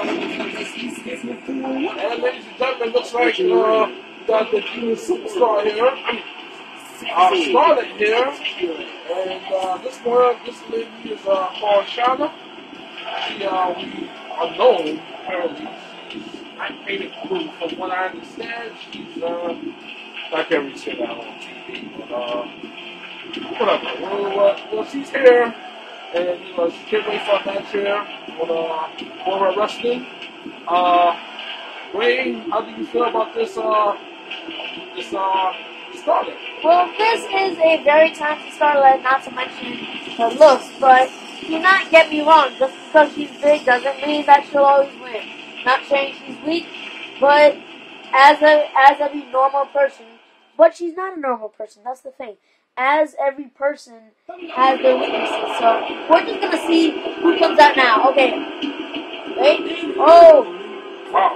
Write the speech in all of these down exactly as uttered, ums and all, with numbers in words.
And ladies and gentlemen, looks like uh, got the junior superstar here. I mean, uh, Scarlett here. And uh, this one, this lady is uh, called Shana. She, uh, we are known, apparently. She's not painted blue. From what I understand, she's, uh, I can't really say that on T V, but, uh, whatever. Well, uh, well, she's here. And, you know, she's getting ready for a match here on, uh, for her wrestling. Uh, Ray, how do you feel about this, uh, this, uh, Scarlett? Well, this is a very talented Scarlett, not to mention her looks, but do not get me wrong, just because she's big doesn't mean that she'll always win. Not saying she's weak, but as a, as every normal person, but she's not a normal person, that's the thing. As every person has their weaknesses, so we're just gonna see who comes out now. Okay. Wait. Oh! Wow.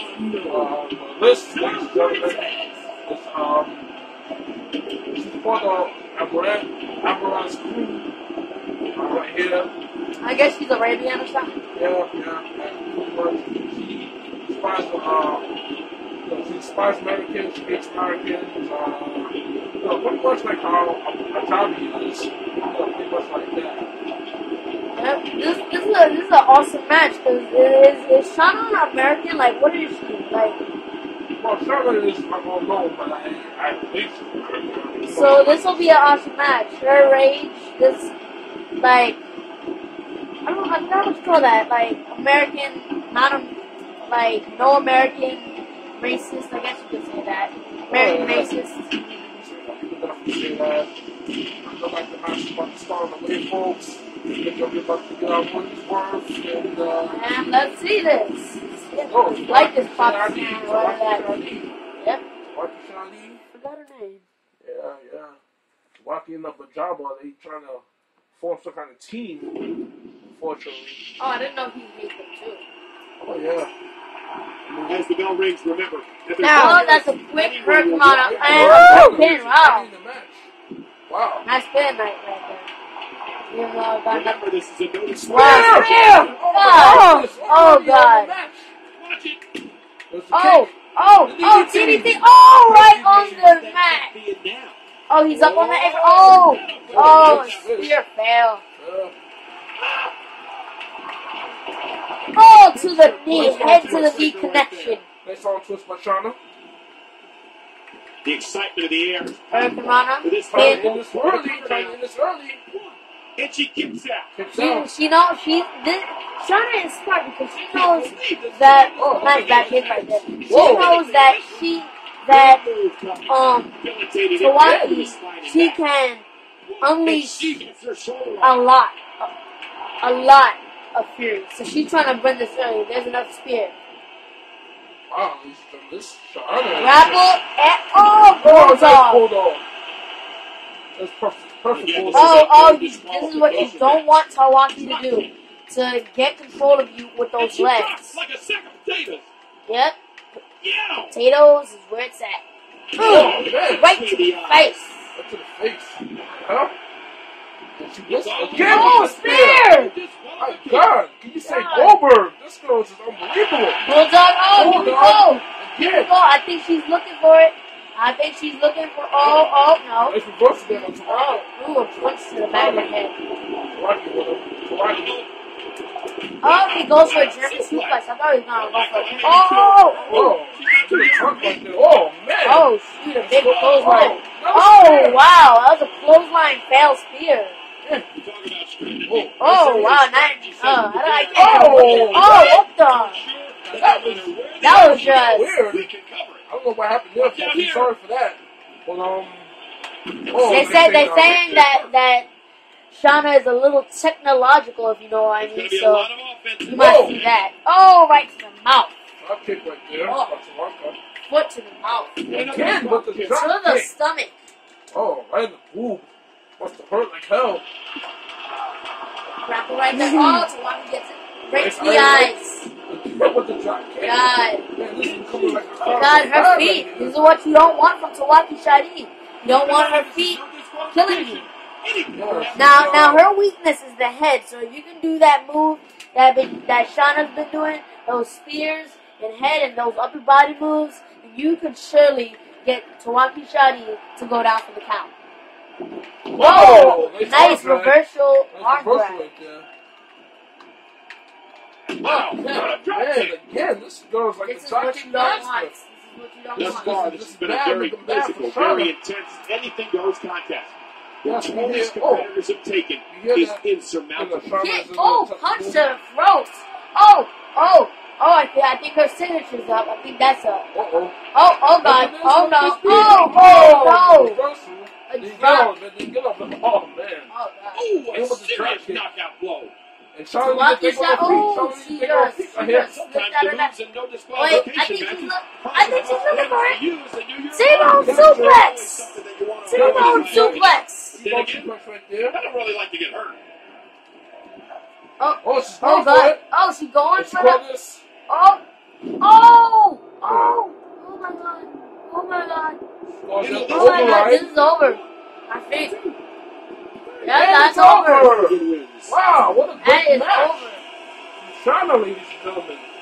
Uh, this, ladies and gentlemen, is, um, this is for the Amaranth, Amaranth crew, uh, right here. I guess she's Arabian or something. Yeah, yeah, and pretty much she inspires, uh, you know, she inspires Americans, she hates Americans, uh, you know, pretty much like how Ajabi is, you know, pretty much like that. Yep. This, this, is a, this is an awesome match, because is, is Shana an American? Like, what is she? Like, well, Charlotte is, I don't know, but I, I think she's so this will be an awesome match. Her rage, this, like, I don't know, I forgot what you call that. Like, American, not, a, like, no American racist, I guess you could say that. American yeah, racist. You can definitely say that. I feel like the match is about to start on the way, folks. I think we're about to get our money's worth, and, uh... And let's see this. Oh, Like this pop Shani, song, Shani, what that. Shani. Yep. Waki Shani. Forgot her name. Yeah, yeah. Waki and the Pajama, they trying to form some kind of team, unfortunately. Oh, I didn't know he made them too. Oh, yeah. As the bell rings, remember. Now, that's a quick Hurricane on and a pin. Wow. Wow. Nice pin right, right there. Even though I got Remember, this is a notice. Wow. Damn! God. Oh, God. Watch it. Oh, oh, oh, D D T. Oh, right on the mat. Oh, he's up on the apron. Oh, oh, spear fail. Oh, to the knee. Head to the knee connection. Nice arm twist by Shana. The excitement of the air. Hurricane Rana. For this Trying Pin. in this early, trying in this early. And she kicks out. Kicks She, out. she knows, she, this, Shana is smart because she knows that, oh, nice back hit right there. She Whoa. knows that she, that, um, Kawaki, she can unleash a lot, a, a lot of fury. So she's trying to bring this early. There's enough spear. Wow, this Shana. Grapple, and, oh, Oh, Bulldog. Bulldog. That's perfect. Perfect. Oh, Oh, oh, you, this is what you don't want Tawaki to do. To get control of you with those legs. Like a sack of potatoes. Yep. Yeah. Potatoes is where it's at. Oh, man. Right to the face. Right to the face. Huh? And she gets again Oh, with the spear. spear! My God, can you say Goldberg? This girl is unbelievable. Bulldog, oh, here we go. Here we Again. go. I think she's looking for it. I think she's looking for, oh, oh, no. It's reversed again on Oh, Tawaki. ooh, a punch to the back of the head. Tawaki with him. Tawaki. Oh, he goes for a German suplex. I thought he was going to go for a Oh! Oh, to the trunk right there. Oh, man. Oh, shoot, a big clothesline. Oh, Oh, wow, that was a clothesline fail spear. Oh, Oh, wow, nice. Oh, I don't like Oh. Oh, what the? that was, That was just... weird. I don't know what happened there, folks. I'm sorry for that. But, um... Oh, They said, they're saying that, that Shana is a little technological, if you know what I mean, so you might see that. Oh, right to the mouth. Drop kick right there. Oh. That's a rock cut. Foot to the mouth. Again with the To drop the kick. stomach. Oh, right in the boob. Must have hurt like hell. Grapple right there. Oh, Tawaki gets it. Right to the Right, right. eyes. Right with the drop kick. God. Man, this is coming like a car. God, her feet. This is what you don't want from Tawaki Shadi. You don't want her feet killing you. Anything Yeah. happen. Now, now her weakness is the head. So if you can do that move that been, that Shauna's been doing, those spears and head and those upper body moves, you could surely get Tawaki Shadi to go down for the count. Whoa! Whoa! Nice arm drag. reversal Nice arm reversal drag. right there. Wow, Man, what a drop man, kick. again, this girl's like This a is what jockey you don't master. want. This is what you don't Thus want. far, This this is has been a bad very looking bad for physical, Charlotte. very intense, anything goes contest. The Yes, toll these yeah. Oh. competitors have taken You hear is that? insurmountable. Charlotte's Kick. in the Oh, touch punch move. to the throat. Oh, oh, oh, I think, I think her signature's up. I think that's up. Uh-oh. Oh, oh, God. Look at this, Oh, look no. at this Oh, beat. oh, no. Reversal. A Didn't get drop. on, man. Didn't get on. Oh, man. Oh, God. Oh, Hit a with the serious drop kick. knockout blow. And Charlotte Lucky didn't think shot. on her feet. Oh, Charlotte she didn't think on her just, feet she right here. just slipped Sometimes out the of that. moves and no Wait, I disqualification think she's, matches look, cause I think she's enough looking for damage it. to use and do your T-bone job. suplex. Something that you wanna T-bone avoid. suplex. Then T-bone again, suplex right there. I don't really like to get hurt. Oh, Oh, she's oh, going for God. it. Oh, she going She for called the. this. Oh, oh, oh, oh my God. Oh my God. Oh, You know, the Oh my God, override. this is over. I think. Yeah, And that's it's over. over. Good wins. Wow, what a That great is match. over. Shauna, ladies and gentlemen.